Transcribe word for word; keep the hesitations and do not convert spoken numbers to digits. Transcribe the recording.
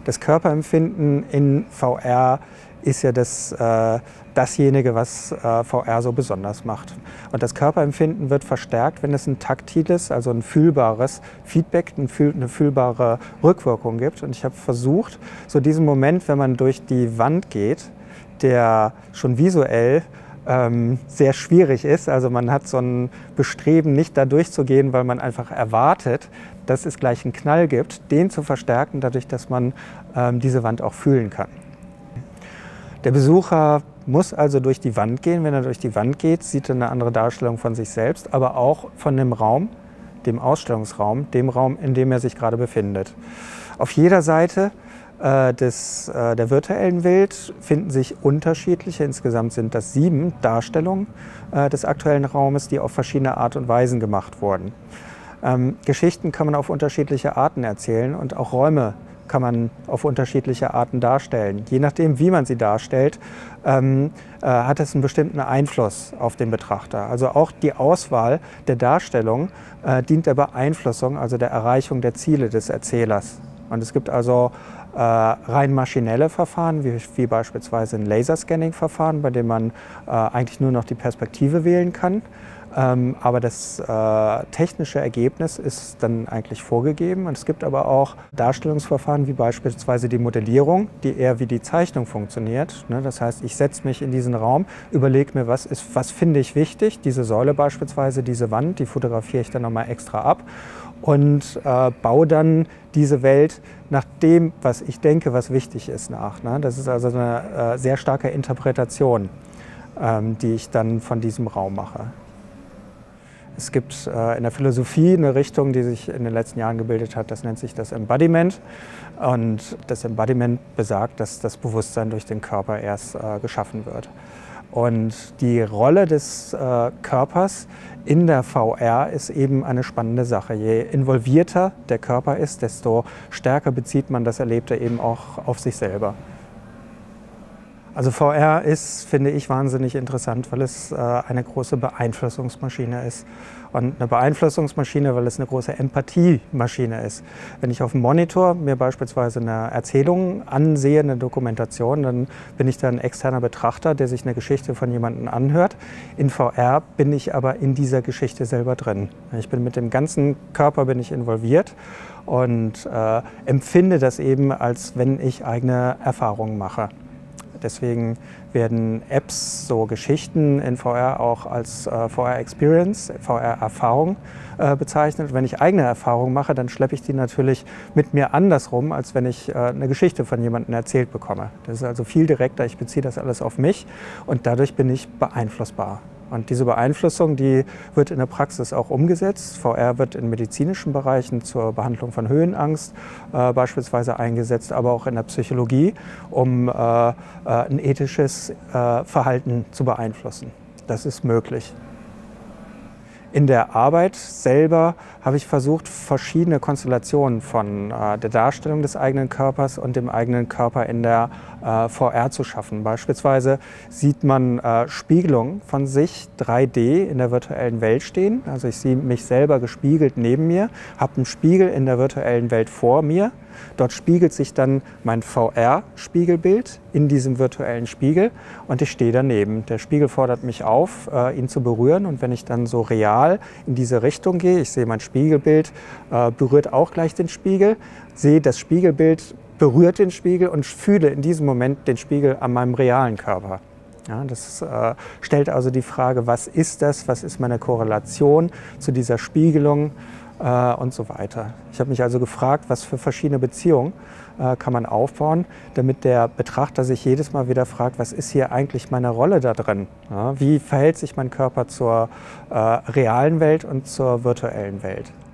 Das Körperempfinden in V R ist ja das, äh, dasjenige, was äh, V R so besonders macht. Und das Körperempfinden wird verstärkt, wenn es ein taktiles, also ein fühlbares Feedback, ein fühl eine fühlbare Rückwirkung gibt. Und ich habe versucht, so diesen Moment, wenn man durch die Wand geht, der schon visuell ähm, sehr schwierig ist, also man hat so ein Bestreben, nicht da durchzugehen, weil man einfach erwartet, dass es gleich einen Knall gibt, den zu verstärken, dadurch, dass man ähm, diese Wand auch fühlen kann. Der Besucher muss also durch die Wand gehen. Wenn er durch die Wand geht, sieht er eine andere Darstellung von sich selbst, aber auch von dem Raum, dem Ausstellungsraum, dem Raum, in dem er sich gerade befindet. Auf jeder Seite äh, des, äh, der virtuellen Welt finden sich unterschiedliche, insgesamt sind das sieben Darstellungen äh, des aktuellen Raumes, die auf verschiedene Art und Weisen gemacht wurden. Ähm, Geschichten kann man auf unterschiedliche Arten erzählen und auch Räume kann man auf unterschiedliche Arten darstellen. Je nachdem, wie man sie darstellt, ähm, äh, hat es einen bestimmten Einfluss auf den Betrachter. Also auch die Auswahl der Darstellung äh, dient der Beeinflussung, also der Erreichung der Ziele des Erzählers. Und es gibt also äh, rein maschinelle Verfahren, wie, wie beispielsweise ein Laserscanning-Verfahren, bei dem man äh, eigentlich nur noch die Perspektive wählen kann. Ähm, aber das äh, technische Ergebnis ist dann eigentlich vorgegeben. Und es gibt aber auch Darstellungsverfahren wie beispielsweise die Modellierung, die eher wie die Zeichnung funktioniert. Ne? Das heißt, ich setze mich in diesen Raum, überlege mir, was, ist, was finde ich wichtig. Diese Säule beispielsweise, diese Wand, die fotografiere ich dann nochmal extra ab und äh, baue dann diese Welt nach dem, was ich denke, was wichtig ist, nach. Ne? Das ist also eine äh, sehr starke Interpretation, ähm, die ich dann von diesem Raum mache. Es gibt äh, in der Philosophie eine Richtung, die sich in den letzten Jahren gebildet hat, das nennt sich das Embodiment. Und das Embodiment besagt, dass das Bewusstsein durch den Körper erst äh, geschaffen wird. Und die Rolle des äh, Körpers in der V R ist eben eine spannende Sache. Je involvierter der Körper ist, desto stärker bezieht man das Erlebte eben auch auf sich selber. Also V R ist, finde ich, wahnsinnig interessant, weil es äh, eine große Beeinflussungsmaschine ist. Und eine Beeinflussungsmaschine, weil es eine große Empathiemaschine ist. Wenn ich auf dem Monitor mir beispielsweise eine Erzählung ansehe, eine Dokumentation, dann bin ich da ein externer Betrachter, der sich eine Geschichte von jemandem anhört. In V R bin ich aber in dieser Geschichte selber drin. Ich bin mit dem ganzen Körper bin ich involviert und äh, empfinde das eben, als wenn ich eigene Erfahrungen mache. Deswegen werden Apps, so Geschichten in V R auch als äh, V R-Experience, V R-Erfahrung äh, bezeichnet. Wenn ich eigene Erfahrungen mache, dann schleppe ich die natürlich mit mir andersrum, als wenn ich äh, eine Geschichte von jemandem erzählt bekomme. Das ist also viel direkter, ich beziehe das alles auf mich und dadurch bin ich beeinflussbar. Und diese Beeinflussung, die wird in der Praxis auch umgesetzt. V R wird in medizinischen Bereichen zur Behandlung von Höhenangst äh, beispielsweise eingesetzt, aber auch in der Psychologie, um äh, äh, ein ethisches äh, Verhalten zu beeinflussen. Das ist möglich. In der Arbeit selber habe ich versucht, verschiedene Konstellationen von äh, der Darstellung des eigenen Körpers und dem eigenen Körper in der äh, V R zu schaffen. Beispielsweise sieht man äh, Spiegelungen von sich drei D in der virtuellen Welt stehen. Also ich sehe mich selber gespiegelt neben mir, habe einen Spiegel in der virtuellen Welt vor mir. Dort spiegelt sich dann mein V R-Spiegelbild in diesem virtuellen Spiegel und ich stehe daneben. Der Spiegel fordert mich auf, ihn zu berühren, und wenn ich dann so real in diese Richtung gehe, ich sehe mein Spiegelbild, berührt auch gleich den Spiegel, sehe das Spiegelbild, berührt den Spiegel und fühle in diesem Moment den Spiegel an meinem realen Körper. Ja, das äh, stellt also die Frage, was ist das, was ist meine Korrelation zu dieser Spiegelung äh, und so weiter. Ich habe mich also gefragt, was für verschiedene Beziehungen äh, kann man aufbauen, damit der Betrachter sich jedes Mal wieder fragt, was ist hier eigentlich meine Rolle da drin? Ja, wie verhält sich mein Körper zur äh, realen Welt und zur virtuellen Welt?